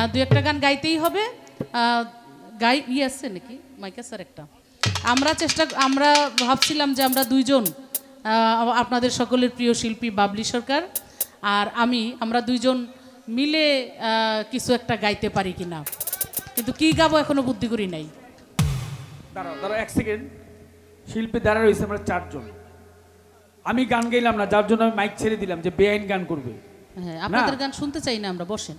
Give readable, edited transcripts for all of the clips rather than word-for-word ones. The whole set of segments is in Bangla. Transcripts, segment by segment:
দুই একটা গান গাইতেই হবে। গাই আছে নাকি মাইকা স্যার একটা আমরা ভাবছিলাম যে আমরা দুইজন আপনাদের সকলের প্রিয় শিল্পী বাবলি সরকার আর আমরা দুইজন মিলে কিছু একটা গাইতে পারি কিনা, কিন্তু কি গাবো এখনো বুদ্ধি করি নাই। দাঁড়াও এক সেকেন্ড। শিল্পী দাঁড়া রয়েছে আমরা চারজন, আমি গান গাইলাম না, যার জন্য আমি মাইক ছেড়ে দিলাম যে বেআইন গান করবে। হ্যাঁ, আপনাদের গান শুনতে চাই না আমরা, বসেন।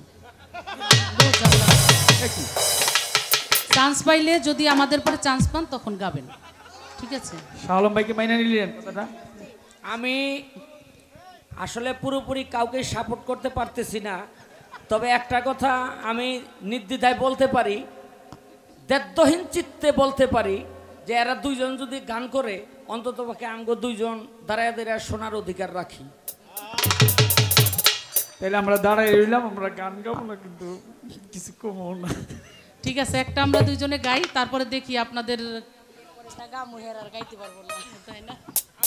চান্স পাইলে যদি আমাদের পরে চান্স পান তখন গাবেন, ঠিক আছে? শাহ আলম ভাইকে মাইনা নিলেন কথাটা। আমি আসলে পুরোপুরি কাউকে সাপোর্ট করতে পারতেছি না, তবে একটা কথা আমি নির্দ্বিধায় বলতে পারি, দ্ব্যর্থহীন চিত্তে বলতে পারি যে এরা দুইজন যদি গান করে অন্তত পক্ষে আমগো দুইজন দাঁড়ায় দাঁড়ায় শোনার অধিকার রাখি। তাহলে আমরা দাঁড়ায় রইলাম, আমরা গান গাবো না, কিন্তু কিছু কমও না। ঠিক আছে, একটা আমরা দুইজনে গাই, তারপরে দেখি আপনাদের গাইতে পারবো না, তাই না?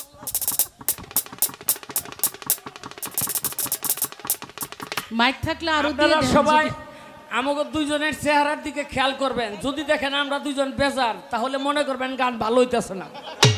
মাইক থাকলে আরো সবাই আমাকে দুইজনের চেহারার দিকে খেয়াল করবেন, যদি দেখেন আমরা দুইজন বেজার তাহলে মনে করবেন গান ভালো হইতেছে না।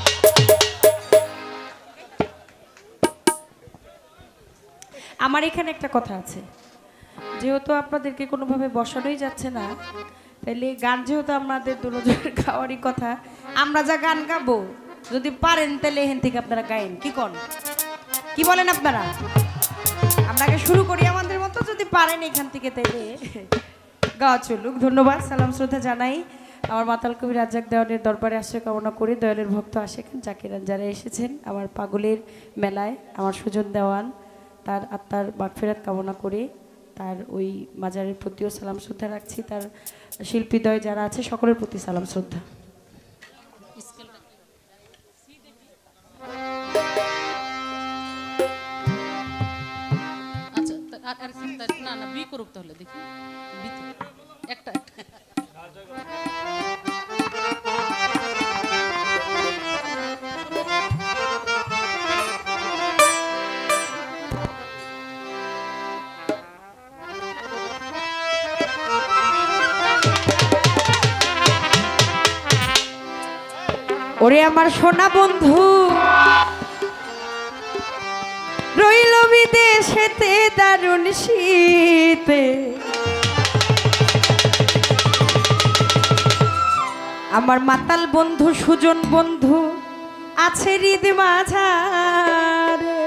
আমার এখানে একটা কথা আছে, যেহেতু আপনাদেরকে কোনোভাবে বসানোই যাচ্ছে না, তাহলে গান যেহেতু আমাদের দুজনের গাওয়ারই কথা, আমরা যা গান গাবো যদি পারেন তাহলে এখান থেকে আপনারা গায়েন, কি বলেন আপনারা? আমরাকে শুরু করি আমাদের মতো, যদি পারেন এখান থেকে তাহলে গাওয়া চলুক। ধন্যবাদ, সালাম শ্রদ্ধা জানাই আমার মাতাল কবি রাজ্জাক দেওয়ানের দরবারে আশ্রয় কামনা করে দয়ালের ভক্ত আশেখান জাকিরান যারা এসেছেন আমার পাগলের মেলায়, আমার সুজন দেওয়ান তার আত্মার মাগফিরাত কামনা করে তার ওই মাজারের প্রতিও সালাম শ্রদ্ধা রাখছি, তার শিল্পীদ্বয় যারা আছে সকলের প্রতি সালাম শ্রদ্ধা। না না বি করুক তাহলে, দেখি একটা ওরে আমার সোনা বন্ধু রইল বিদেশেতে দারুণ শীতে, আমার মাতাল বন্ধু সুজন বন্ধু আছে হৃদ মাঝারে,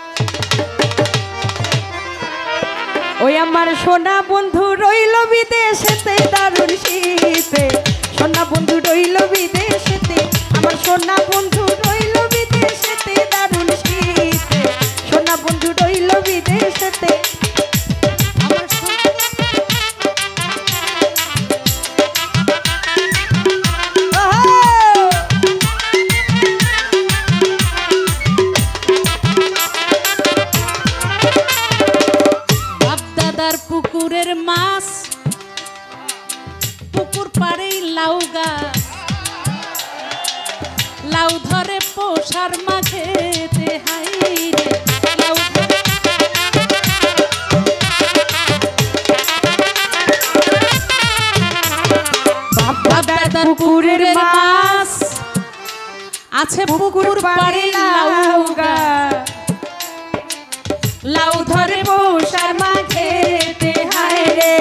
ওই আমার সোনা বন্ধু রইল বিদেশেতে দারুণ শীতে, সোনা বন্ধু রইল বিদেশেতে, আমার সোনা বন্ধু রইল বিদেশেতে দারুণ শীতে, সোনা বন্ধু রইল বিদেশেতে। বাপদাদার পুকুরের মাছ পুকুর পাড়েই লাউ গাছ, লাউ ধরে পোষার মাঝেতে হাইরে লাউ বাপদাদার পুকুরের মাছ আছে পুকুর পাড়ে লাউ গাছ, লাউ ধরে পোষার মাঝেতে হাইরে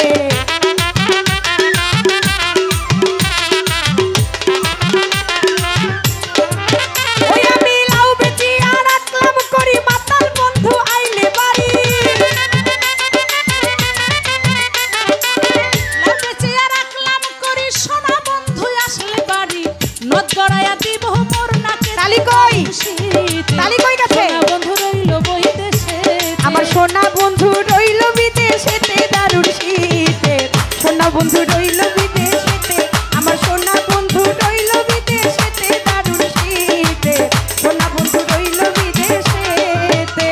আমার সোনা বন্ধু রইল বিদেশেতে দারুণ শীতে, সোনা বন্ধু রইল বিদেশেতে, আমার সোনা বন্ধু রইল বিদেশেতে দারুণ শীতে, সোনা বন্ধু রইল বিদেশেতে।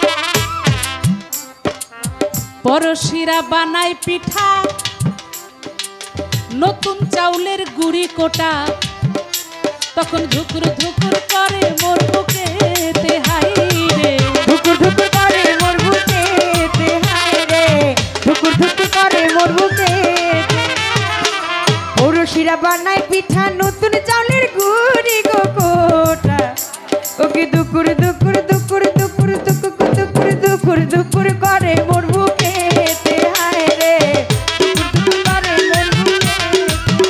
পরশিরা বানাই পিঠা নতুন চাউলের গুড়ি কোটা তখন ধুকুর ধুকুর করে মোর বুকেতে হাই রে ধুকুর ধুকুর করে মোর বুকেতে হায় রে ধুকুর ধুকুর করে মোর বুকেতে পৌরশিরা বানায় পিঠা নতুন চাউলের গুড়ি গো কোটা ওকে দুকুর দুকুর দুকুর দুকুর দুকুর দুকুর দুকুর দুকুর করে মোর বুকেতে হায় রে দুকুর করে মোর বুকেতে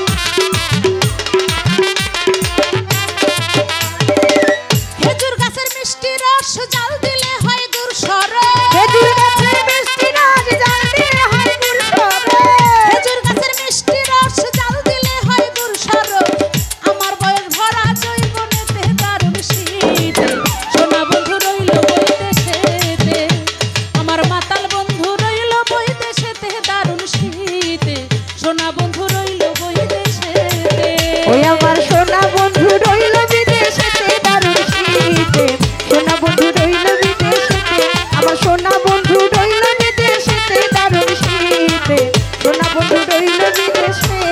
খেজুর গাছের মিষ্টি রস জাল দিলে হয় গুড় সরে খেজুর গাছের মিষ্টি রস জাল দিলে হয় গুড় সরে খেজুর গাছের মিষ্টি রস জাল দিলে হয় গুড় সরে আমার বয়স ভরা জৈবনেতে দারুণ শীতে সোনা বন্ধু রইল বৈদেশেতে আমার মাতাল বন্ধু রইল বৈদেশেতে দারুণ শীতে সোনা বন্ধু রইল বৈদেশেতে ওই আমার সোনা বন্ধু রইল বিদেশেতে দারুণ শীতে সোনা বন্ধু রইল বিদেশেতে আমার সোনা বন্ধু রইল বিদেশেতে দারুণ শীতে সোনা বন্ধু রইল বিদেশেতে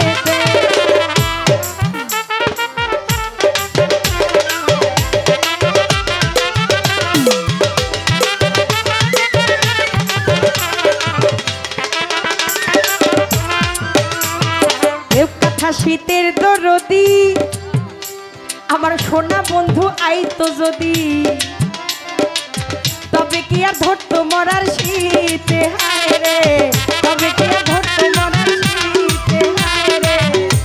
দেব কথা শীতের দরদি আমার সোনা বন্ধু আইতো যদি তবে কি আর ধরতো মরার শীতে হায় রে তবে কি আর ধরতো মরার শীতে হায় রে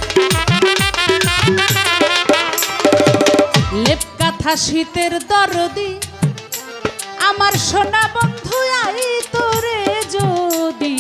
লেপ কাঁথা শীতের দরদি আমার সোনা বন্ধু আই তোরে যদি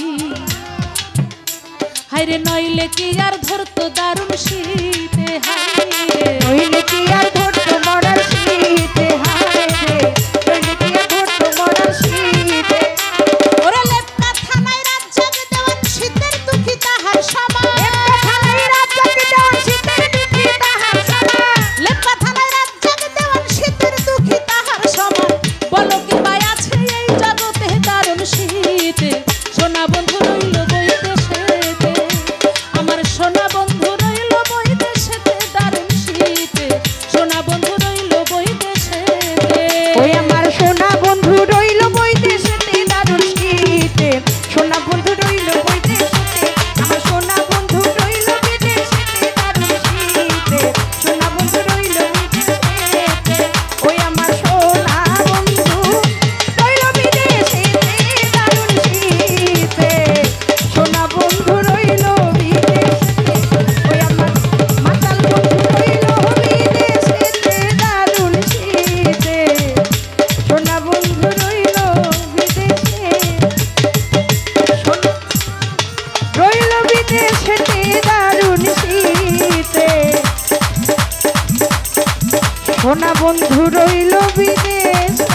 হাইরে নইলে কি আর ধরতো দারুণ শীতে হাইরে নইলে কি আর ধরতো মরার শীতে হায় রে নইলে কি আর ধরতো মরার শীতে ওরে লেপ কাঁথা নাই রাত জাগে দেওয়ান শীতের দুঃখী তাহার সমান থানায় রাত জাগে দেওয়ান শীতের দুঃখী তাহার সমান লেপ কাঁথা নাই রাত জাগে দেওয়ান শীতের দুঃখী তাহার সমান বলো কি পায় আছে এই জগতে দারুণ শীতে সোনা বন্ধু রইল বৈদেশেতে আমার সোনা বন্ধু রইল বৈদেশেতে দারুণ শীতে সোনা বন্ধু রইল বৈদেশেতে ওই আমার সোনা বন্ধু রইল বৈদেশেতে দারুণ শীতে সোনা বন্ধু রইল বৈদেশেতে আমার সোনা বন্ধু রইল বিদেশেতে দারুণ শীতে সোনা বন্ধু রইল বিদেশেতে ওই আমার সোনা বন্ধু রইল বিদেশেতে দারুণ শীতে সোনা বন্ধু রইল বিদেশেতে ওই আমার মাতাল বন্ধু রইল বিদেশেতে দারুণ শীতে সোনা বন্ধু রইল বিদেশে রইল বিদেশেতে দারুণ শীতে সোনা বন্ধু রইল বিদেশ